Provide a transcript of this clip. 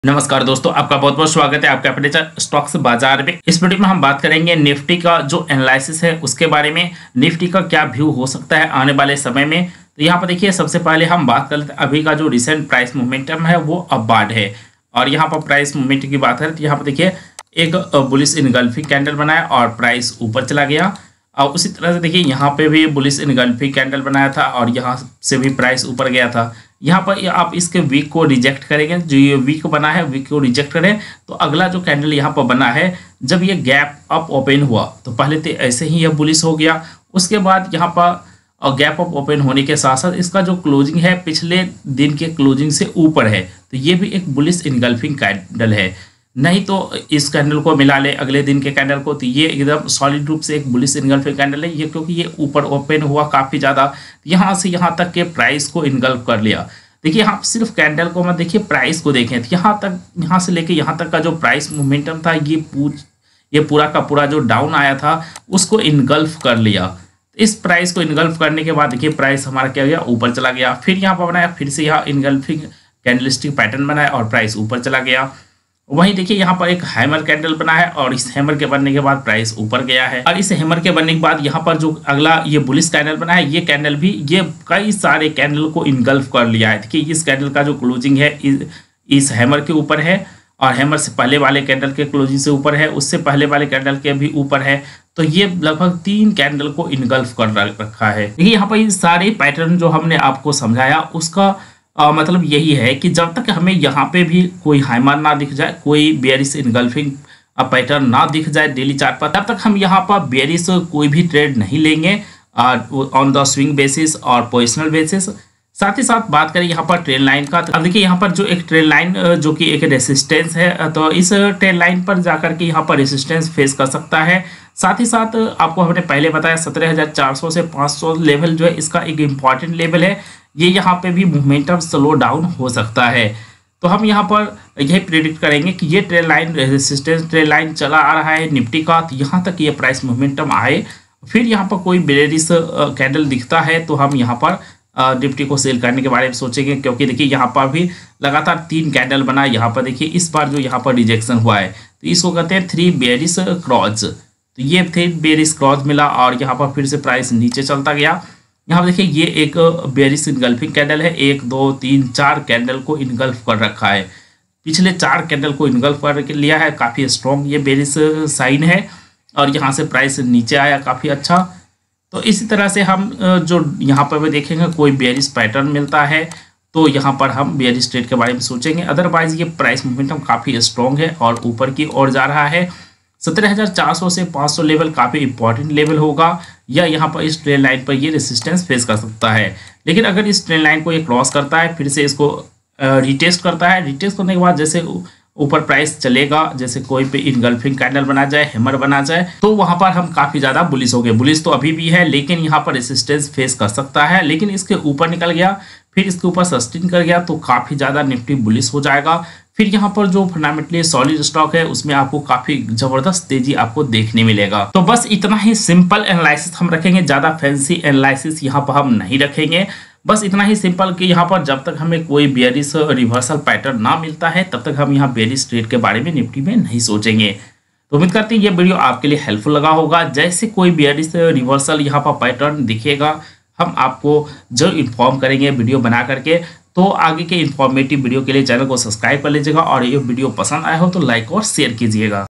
नमस्कार दोस्तों, आपका बहुत बहुत स्वागत है आपके अपने स्टॉक्स बाजार में। इस वीडियो में हम बात करेंगे निफ्टी का जो एनालिसिस है उसके बारे में। निफ्टी का क्या व्यू हो सकता है आने वाले समय में। तो यहाँ पर देखिए, सबसे पहले हम बात कर लेते हैं अभी का जो रिसेंट प्राइस मोमेंटम है वो अपवार्ड है। और यहाँ पर प्राइस मोमेंटम की बात करें तो यहाँ पर देखिए एक बुलिश इनगल्फिंग कैंडल बनाया और प्राइस ऊपर चला गया। और उसी तरह से देखिए यहाँ पे भी बुलिश इनगल्फिंग कैंडल बनाया था और यहाँ से भी प्राइस ऊपर गया था। यहाँ पर आप इसके वीक को रिजेक्ट करेंगे, जो ये वीक बना है वीक को रिजेक्ट करें तो अगला जो कैंडल यहाँ पर बना है, जब ये गैप अप ओपन हुआ तो पहले तो ऐसे ही ये बुलिश हो गया। उसके बाद यहाँ पर गैप अप ओपन होने के साथ साथ इसका जो क्लोजिंग है पिछले दिन के क्लोजिंग से ऊपर है, तो ये भी एक बुलिश इनगल्फिंग कैंडल है। नहीं तो इस कैंडल को मिला ले अगले दिन के कैंडल को तो ये एकदम सॉलिड रूप से एक बुलिश इनगल्फिंग कैंडल है ये, क्योंकि ये ऊपर ओपन हुआ काफ़ी ज़्यादा, यहाँ से यहाँ तक के प्राइस को इनगल्फ कर लिया। देखिए यहाँ सिर्फ कैंडल को मत देखिए, प्राइस को देखें तो यहाँ से लेके यहाँ तक का जो प्राइस मोमेंटम था ये पूरा का पूरा जो डाउन आया था उसको इनगल्फ कर लिया। इस प्राइस को इनगल्फ करने के बाद देखिए प्राइस हमारा क्या गया, ऊपर चला गया। फिर यहाँ पर बनाया, फिर से यहाँ इनगल्फिंग कैंडलस्टिक पैटर्न बनाया और प्राइस ऊपर चला गया। वहीं देखिए यहाँ पर एक हैमर कैंडल बना है और इस हैमर के बनने के बाद प्राइस ऊपर गया है। और इस हैमर के बनने के बाद यहाँ पर जो अगला ये बुलिश कैंडल बना है, ये कैंडल भी ये कई सारे कैंडल को इनगल्फ कर लिया है। देखिए इस कैंडल का जो क्लोजिंग है इस हैमर के ऊपर है और हैमर से पहले वाले कैंडल के क्लोजिंग से ऊपर है, उससे पहले वाले कैंडल के भी ऊपर है। तो ये लगभग 3 कैंडल को इनगल्फ कर रखा है। देखिए यहाँ पर ये सारे पैटर्न जो हमने आपको समझाया उसका मतलब यही है कि जब तक हमें यहाँ पे भी कोई हैमर ना दिख जाए, कोई बेयरिश इनगल्फिंग पैटर्न ना दिख जाए डेली चार्ट पर, तब तक हम यहाँ पर बेयरिश कोई भी ट्रेड नहीं लेंगे ऑन द स्विंग बेसिस और पोजिशनल बेसिस। साथ ही साथ बात करें यहाँ पर ट्रेंड लाइन का, तो अब देखिए यहाँ पर जो एक ट्रेंड लाइन जो कि एक रेसिस्टेंस है, तो इस ट्रेंड लाइन पर जाकर के यहाँ पर रेसिस्टेंस फेस कर सकता है। साथ ही साथ आपको हमने पहले बताया 17,400 से 500 लेवल जो है इसका एक इम्पॉर्टेंट लेवल है। ये यहाँ पे भी मोमेंटम स्लो डाउन हो सकता है। तो हम यहाँ पर यही प्रेडिक्ट करेंगे कि ये trend line resistance trend line चला आ रहा है निफ्टी का, तो यहाँ तक ये प्राइस मोमेंटम आए। फिर यहाँ पर कोई बेयरिश कैंडल दिखता है तो हम यहाँ पर निफ्टी को सेल करने के बारे में सोचेंगे, क्योंकि देखिए यहाँ पर भी लगातार 3 कैंडल बना। यहाँ पर देखिए इस बार जो यहाँ पर रिजेक्शन हुआ है तो इसको कहते हैं 3 बेयरिश क्रॉस। तो ये 3 बेयरिश क्रॉस मिला और यहाँ पर फिर से प्राइस नीचे चलता गया। यहाँ पर देखिए ये एक बेयरिश इनगल्फिंग कैंडल है, 1 2 3 4 कैंडल को इनगल्फ कर रखा है। पिछले 4 कैंडल को इनगल्फ कर लिया है, काफ़ी स्ट्रॉन्ग ये बेयरिश साइन है। और यहाँ से प्राइस नीचे आया काफ़ी अच्छा। तो इसी तरह से हम जो यहाँ पर भी देखेंगे कोई बेयरिश पैटर्न मिलता है तो यहाँ पर हम बेयरिश ट्रेड के बारे में सोचेंगे। अदरवाइज ये प्राइस मोमेंटम काफ़ी स्ट्रॉन्ग है और ऊपर की ओर जा रहा है। 17,400 से 500 लेवल काफ़ी इंपॉर्टेंट लेवल होगा, या यहाँ पर इस ट्रेंड लाइन पर ये रेसिस्टेंस फेस कर सकता है। लेकिन अगर इस ट्रेंड लाइन को ये क्रॉस करता है, फिर से इसको रिटेस्ट करता है, रिटेस्ट करने के बाद जैसे ऊपर प्राइस चलेगा, जैसे कोई पे इनगल्फिंग कैंडल बना जाए, हैमर बना जाए, तो वहाँ पर हम काफ़ी ज़्यादा बुलिश हो गए। बुलिश तो अभी भी है लेकिन यहाँ पर रेसिस्टेंस फेस कर सकता है। लेकिन इसके ऊपर निकल गया, फिर इसके ऊपर सस्टेन कर गया तो काफ़ी ज़्यादा निफ्टी बुलिश हो जाएगा। फिर यहाँ पर जो फंडामेंटली सॉलिड स्टॉक है उसमें आपको काफ़ी ज़बरदस्त तेजी आपको देखने मिलेगा। तो बस इतना ही सिंपल एनालिसिस हम रखेंगे, ज़्यादा फैंसी एनालिसिस यहाँ पर हम नहीं रखेंगे। बस इतना ही सिंपल कि यहाँ पर जब तक हमें कोई बेयरिश रिवर्सल पैटर्न ना मिलता है तब तक हम यहाँ बेयरिश ट्रेड के बारे में निफ्टी में नहीं सोचेंगे। तो उम्मीद करते हैं ये वीडियो आपके लिए हेल्पफुल लगा होगा। जैसे कोई बेयरिश रिवर्सल यहाँ पर पैटर्न दिखेगा हम आपको जरूर इन्फॉर्म करेंगे वीडियो बना करके। तो आगे के इन्फॉर्मेटिव वीडियो के लिए चैनल को सब्सक्राइब कर लीजिएगा और ये वीडियो पसंद आया हो तो लाइक और शेयर कीजिएगा।